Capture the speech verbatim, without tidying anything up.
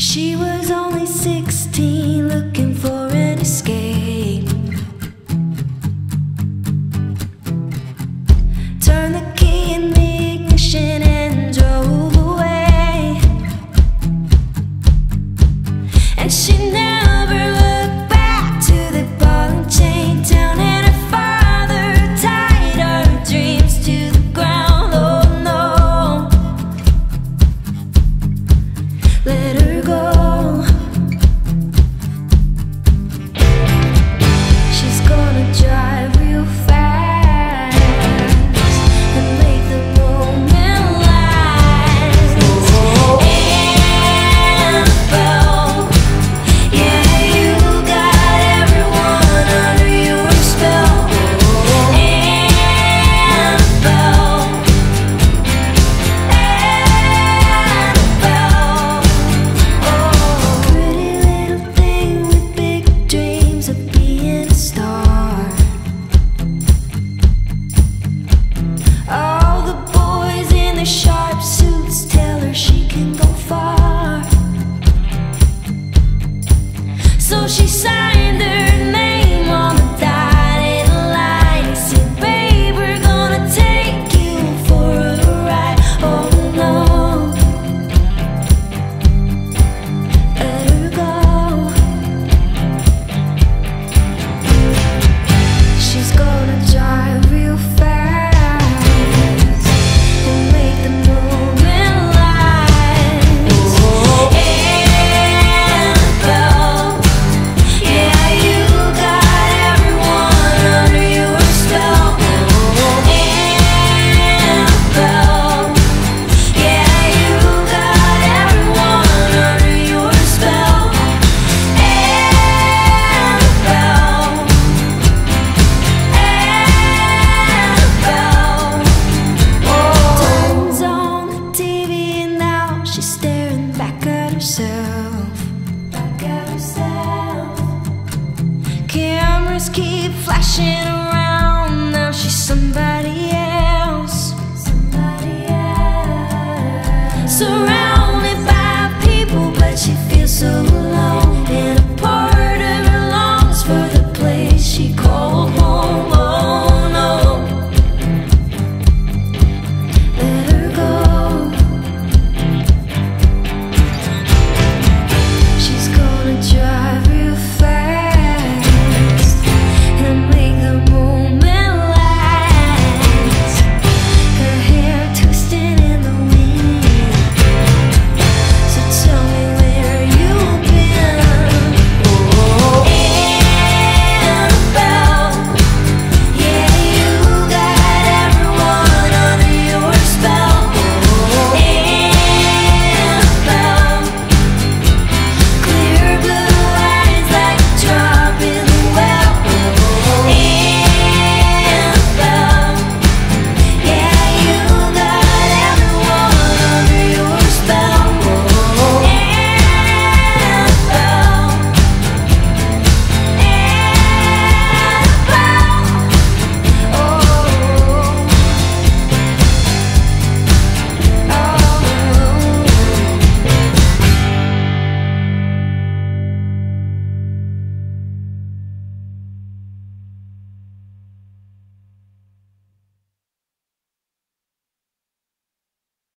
She was only sixteen, looking for an escape. Turned the key in the ignition and drove away. And she never looked back to the ball and chain town, and her father tied her dreams to the ground. Oh no, let her go. She's gonna drive real fast and make the moment last. Annabelle, yeah, you got everyone under your spell. Annabelle, Annabelle, oh, pretty little thing with big dreams of being a star. All the boys in their sharp suits tell her she can go far. So she signed her name on the dotted line and said, babe, we're gonna take you for a ride. Oh no, let her go. She's gonna drive real fast and make the moment last. Annabelle, yeah, you got everyone under your spell. Annabelle, yeah, you got everyone under your spell. Annabelle, turns on the T V and now she's staring back at herself. Back at herself. Cameras keep flashing around. Now she's somebody